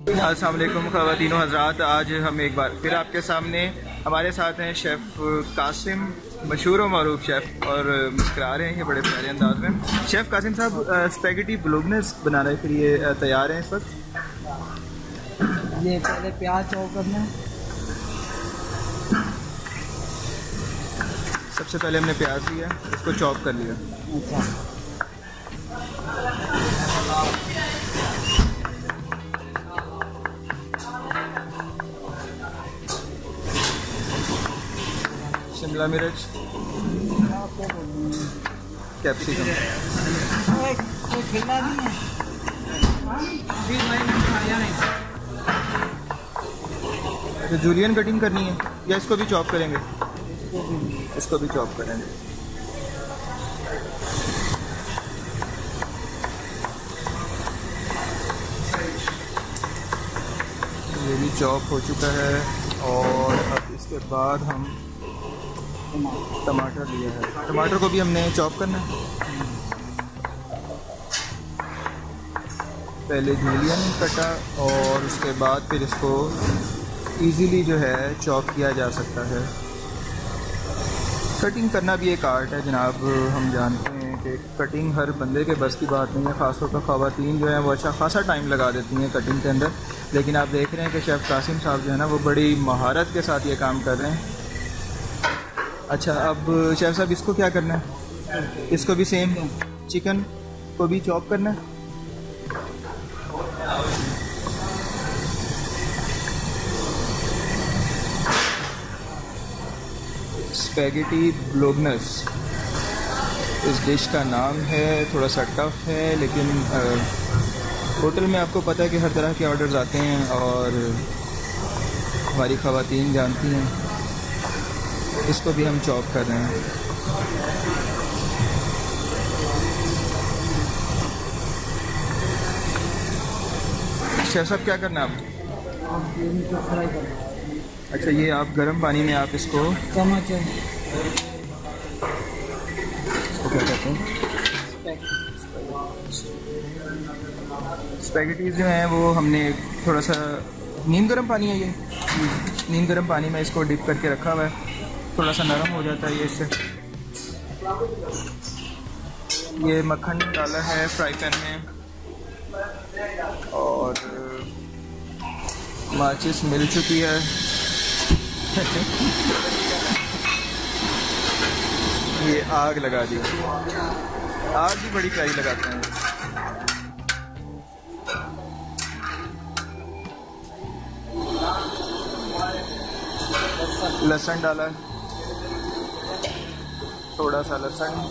अस्सलाम वालेकुम ख़वातीनो हज़रात, आज हम एक बार फिर आपके सामने, हमारे साथ हैं शेफ़ कासिम, मशहूर व मरूफ शेफ़, और मुस्कुरा रहे हैं ये बड़े प्यारे अंदाज में। शेफ़ कासिम साहब, स्पैगेटी बोलोग्नेस बनाने के लिए तैयार हैं इस वक्त। ये पहले प्याज चॉप करना है। सबसे पहले हमने प्याज लिया, इसको चॉप कर लिया। अच्छा, शिमला मिर्च, कैप्सिकम, खिला नहीं है। तो जूलियन कटिंग करनी है या इसको भी चॉप करेंगे? इसको भी चॉप करेंगे। ये भी चॉप हो चुका है और अब इसके बाद हम टमाटर लिया है, टमाटर को भी हमने चॉप करना है। पहले जूलियन कटा और उसके बाद फिर इसको इजीली जो है चॉप किया जा सकता है। कटिंग करना भी एक आर्ट है जनाब, हम जानते हैं कि कटिंग हर बंदे के बस की बात नहीं है, ख़ासतौर पर ख़वातीन जो हैं वो अच्छा खासा टाइम लगा देती हैं कटिंग के अंदर। लेकिन आप देख रहे हैं कि शेफ़ कासिम साहब जो है ना वो बड़ी महारत के साथ ये काम कर रहे हैं। अच्छा, अब शेफ़ साहब इसको क्या करना है? इसको भी सेम चिकन को भी चॉप करना है। स्पैगेटी बोलोग्नेस इस डिश का नाम है, थोड़ा सा टफ है, लेकिन होटल में आपको पता है कि हर तरह के ऑर्डर्स आते हैं और हमारी ख़वातीन जानती हैं। इसको भी हम चॉप कर रहे हैं। शेफ़ साहब क्या करना है आप? फ्राई करना। अच्छा, ये आप गर्म पानी में आप इसको चम्मच है, इसको क्या कहते हैं? स्पैगेटीज़ जो हैं वो हमने थोड़ा सा नीम गर्म पानी है, ये नीम गर्म पानी में इसको डिप करके रखा हुआ है, थोड़ा सा नरम हो जाता है ये इससे। ये मक्खन डाला है फ्राई पैन में और माचिस मिल चुकी है। ये आग लगा दी, आग भी बड़ी प्यारी लगाते हैं। लहसुन डाला है, थोड़ा सा लहसुन,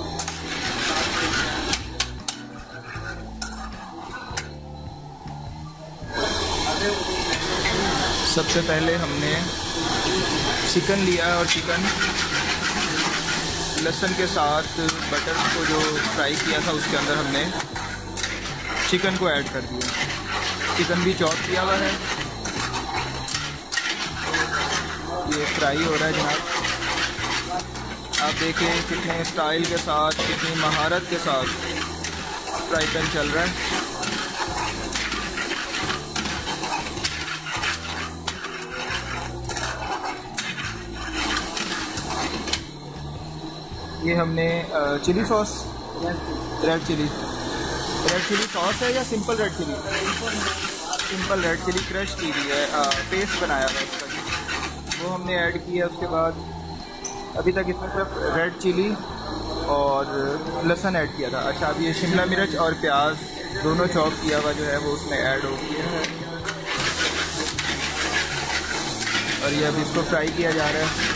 सबसे पहले हमने चिकन लिया और चिकन लहसुन के साथ बटर को जो फ्राई किया था उसके अंदर हमने चिकन को ऐड कर दिया। चिकन भी चॉप किया हुआ है, ये फ्राई हो रहा है जनाब। आप देखें कितने स्टाइल के साथ, कितनी महारत के साथ फ्राई पैन चल रहा है। ये हमने chilli sauce, red chilli sauce है या simple red chilli? Simple red chilli crush की हुई है, पेस्ट बनाया हुआ इसका, वो हमने ऐड किया। उसके बाद अभी तक इसमें सिर्फ रेड चिली और लहसुन ऐड किया था। अच्छा, अब ये शिमला मिर्च और प्याज दोनों चॉप किया हुआ जो है वो उसमें ऐड हो गया है और ये अब इसको फ्राई किया जा रहा है।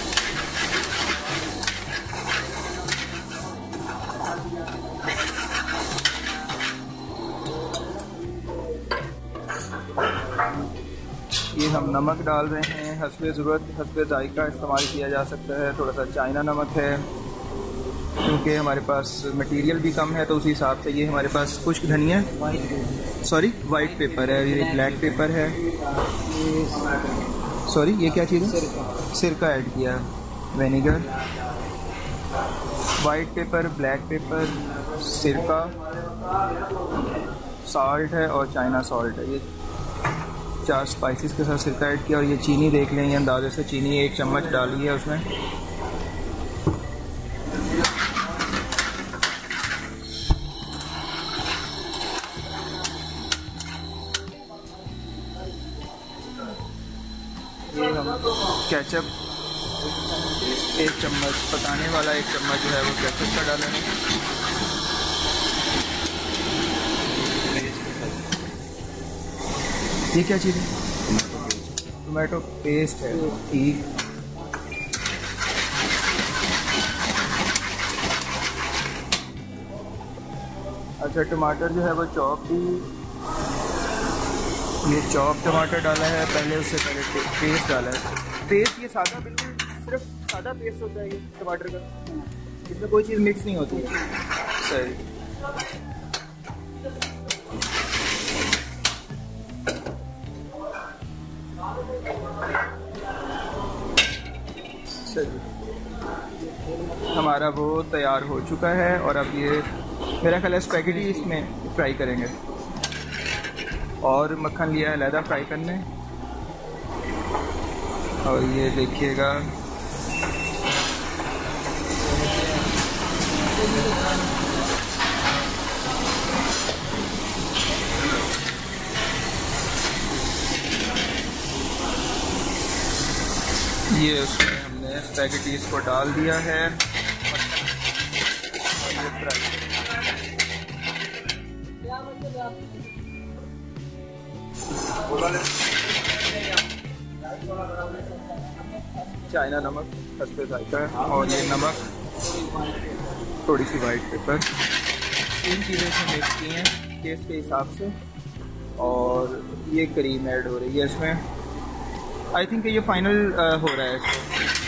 ये हम नमक डाल रहे हैं, हस्बे ज़रूरत, हस्बे जायका इस्तेमाल किया जा सकता है। थोड़ा सा चाइना नमक है क्योंकि हमारे पास मटेरियल भी कम है, तो उसी हिसाब से। ये हमारे पास खुश्क धनिया, वाइट पेपर है, ये ब्लैक पेपर है, सॉरी ये क्या चीज़ है? सिरका ऐड किया, vinegar, white pepper, black pepper, सिरका, साल्ट है और चाइना सॉल्ट है। ये 4 स्पाइसेस के साथ सिरका ऐड किया और ये चीनी देख लें, ये अंदाजे से चीनी 1 चम्मच डाली है उसमें। ये हम केचप 1 चम्मच, पकाने वाला 1 चम्मच जो है वो केचप का डाला है। ये क्या चीज़ है? टोमेटो पेस्ट है, ठीक। अच्छा, टमाटर जो है वो चॉप भी, ये चॉप टमाटर डाला है, पहले उससे पहले पेस्ट डाला है। पेस्ट ये सादा, बिल्कुल सिर्फ सादा पेस्ट होता है ये टमाटर का, इसमें कोई चीज़ मिक्स नहीं होती है। सही। हमारा वो तैयार हो चुका है और अब ये मेरा ख्याल है स्पैगेटी इसमें फ्राई करेंगे और मक्खन लिया है अलहदा फ्राई करने। और ये देखिएगा ये उसमें हमने स्पैगेटीज को डाल दिया है और ये फ्राई। चाइना नमक हस्बे जायका है और ये नमक, थोड़ी सी वाइट पेपर, 3 चीज़ें इसमें मिक्स की हैं टेस्ट के हिसाब से। और ये क्रीम ऐड हो रही है इसमें। आई थिंक ये फाइनल हो रहा है इसमें।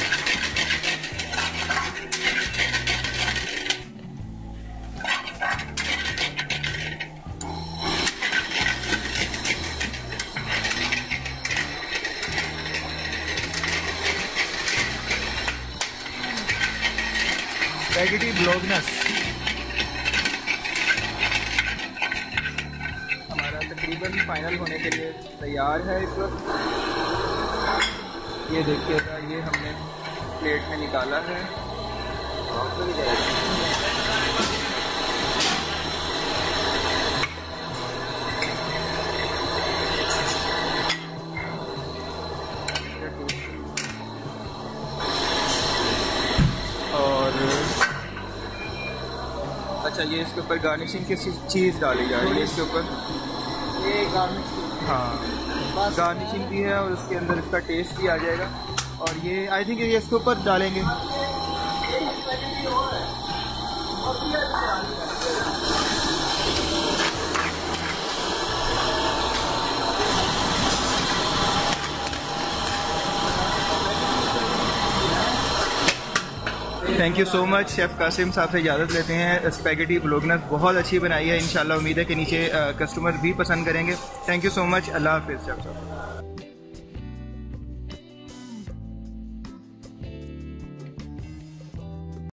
स्पैगेटी ब्लोगनेस हमारा तकरीबन फाइनल होने के लिए तैयार है इस वक्त। ये देखिएगा, ये हमने प्लेट में निकाला है। और अच्छा, ये इसके ऊपर गार्निशिंग की चीज़ डाली जा रही है इसके ऊपर। ये गार्निश, हाँ, गार्निशिंग भी है और उसके अंदर इसका टेस्ट भी आ जाएगा। और ये आई थिंक ये इसके ऊपर डालेंगे। Thank you so much chef Qasim साहब से इजाज़त लेते हैं। स्पैगेटी ब्लोगनेस बहुत अच्छी बनाई है, इंशाल्लाह उम्मीद है कि नीचे कस्टमर भी पसंद करेंगे। थैंक यू सो मच, अल्लाह हाफिज़ शेफ़ साहब।